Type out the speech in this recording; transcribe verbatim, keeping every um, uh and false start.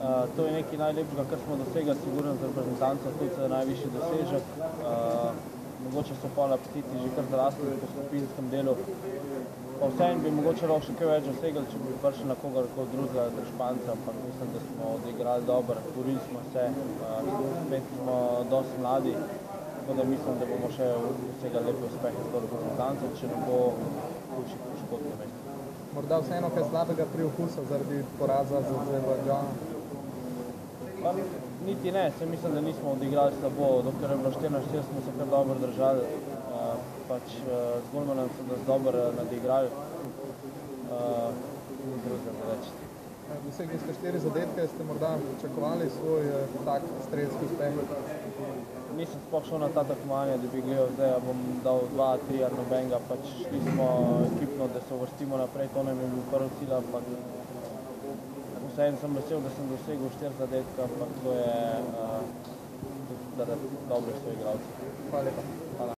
To je nekaj najlepšega, kar smo dosegli, sigurno z reprezentanco, tudi za najvišji dosežek. Mogoče so pol apetiti že kar zrasli po skupinskem delu. Pa vseeno bi mogoče lahko še kaj več dosegli, če bi prišli na kogarkoli drugega, da Španca, ampak mislim, da smo odigrali dobro, borili smo se, spet smo dosti mladi, tako da mislim, da bomo še dosegli lepe uspehe s to reprezentanco, če ne bo hujših poškodb na mestu. Morda vseeno kaj slabega pri okusu zaradi poraza z Azerbajdžanom? Pa niti ne, se mislim, da nismo odigrali slabo, dokler je bilo štiri na štiri smo se kar dobro držali, pač z golmanom so nas dobro nadigrali, ni drugega za reči. Dosegli ste štiri zadetke, ste morda pričakovali svoj tak strelski uspeh? Nisem sploh šel na ta tekmovanja, da bi gledal zdaj, a bom dal dva, tri ali nobenega, pač šli smo ekipno, da se uvrstimo naprej, to nam je bil prvi cilj, ampak vseeno sem vesel, da sem dosegel štiri zadetka, ampak to je tudi zaradi dobrih soigralcev. Hvala lepa.